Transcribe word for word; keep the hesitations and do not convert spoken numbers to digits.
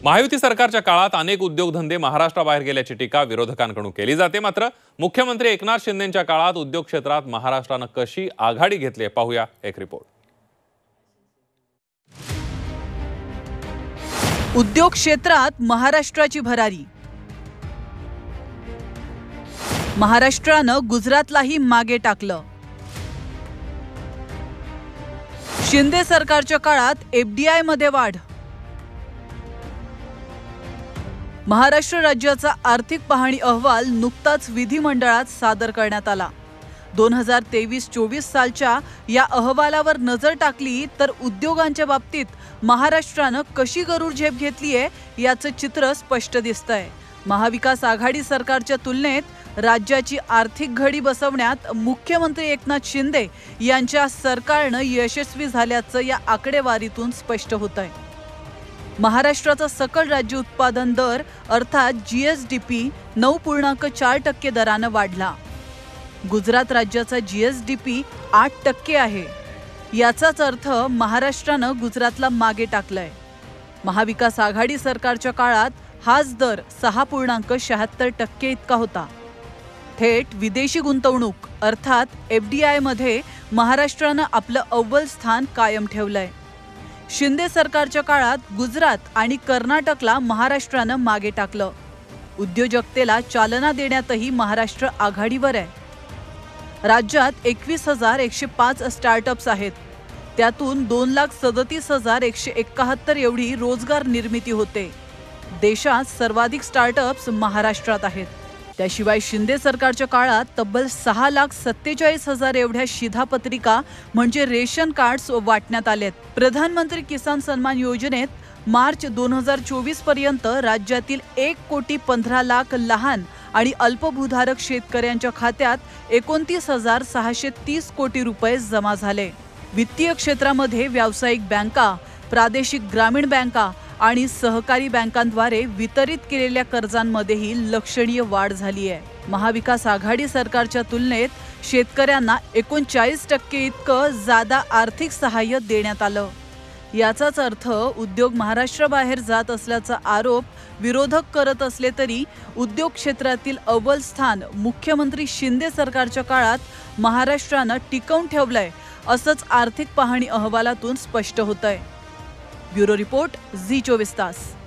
महायुती सरकारच्या काळात अनेक उद्योगधंदे महाराष्ट्राबाहेर गेल्याची टीका विरोधकांकडून केली जाते। मात्र मुख्यमंत्री एकनाथ शिंदेंच्या काळात उद्योग क्षेत्रात महाराष्ट्राने कशी आघाडी घेतली पाहूया एक रिपोर्ट। उद्योग क्षेत्रात महाराष्ट्राची भरारी। महाराष्ट्रानं गुजरातलाही मागे टाकलं। शिंदे सरकारच्या काळात एफडीआय मध्ये वाढ। महाराष्ट्र राज्याचा आर्थिक पाहणी अहवाल नुकताच विधिमंडळात सादर करण्यात आला। दोन हजार तेवीस चोवीस सालच्या या अहवालावर नजर टाकली तर उद्योगांच्या बाबतीत महाराष्ट्रानं कशी गरुड झेप घेतलीये याचं चित्र स्पष्ट दिसतंय। महाविकास आघाडी सरकारच्या तुलनेत राज्याची आर्थिक घडी बसवण्यात मुख्यमंत्री एकनाथ शिंदे यांच्या सरकारनं यशस्वी झाल्याचं या आकडेवारीतून स्पष्ट होतंय। महाराष्ट्राचा सकल राज्य उत्पादन दर अर्थात जीएसडीपी नऊ पूर्णांक चार टक्के दरानं वाढला। गुजरात राज्याचा जीएसडीपी आठ टक्के आहे। याचाच अर्थ महाराष्ट्रानं गुजरातला मागे टाकलाय। महाविकास आघाडी सरकारच्या काळात हाच दर सहा पूर्णांक शहात्तर टक्के इतका होता। थेट विदेशी गुंतवणूक अर्थात एफडीआय मध्ये महाराष्ट्रानं आपलं अव्वल स्थान कायम ठेवलंय। शिंदे सरकारच्या काळात गुजरात आणि कर्नाटकला महाराष्ट्रानं मागे टाकलं। उद्योजकतेला चालना देण्यातही महाराष्ट्र आघाडीवर आहे। राज्यात एकवीस हजार एकशे पाच स्टार्टअप्स आहेत। त्यातून दोन लाख सदतीस हजार एकशे एकाहत्तर एवढी रोजगार निर्मिती होते। देशात सर्वाधिक स्टार्टअप्स महाराष्ट्रात आहेत। त्याशिवाय शिंदे सरकारच्या काळात तब्बल सहा लाख सत्तेचाळीस हजार एवढ्या शिधापत्रिका म्हणजे रेशन कार्ड्स वाटण्यात आलेत। प्रधानमंत्री किसान सन्मान योजनेत मार्च दोन हजार चोवीस पर्यंत राज्यातील एक कोटी पंधरा लाख लहान आणि अल्पभूधारक शेतकऱ्यांच्या खात्यात एकोणतीस हजार सहाशे तीस कोटी रुपये जमा झाले। वित्तीय क्षेत्रामध्ये व्यावसायिक बँका, प्रादेशिक ग्रामीण बँका आणि सहकारी बँकांद्वारे वितरित केलेल्या कर्जांमध्येही लक्षणीय वाढ झाली आहे। महाविकास आघाडी सरकारच्या तुलनेत शेतकऱ्यांना एकोणचाळीस टक्के इतकं जादा आर्थिक सहाय्य देण्यात आलं। याचाच अर्थ उद्योग महाराष्ट्राबाहेर जात असल्याचा आरोप विरोधक करत असले तरी उद्योग क्षेत्रातील अव्वल स्थान मुख्यमंत्री शिंदे सरकारच्या काळात महाराष्ट्रानं टिकवून ठेवलंय असंच आर्थिक पाहणी अहवालातून स्पष्ट होतंय। ब्युरो रिपोर्ट झी चोवीस तास।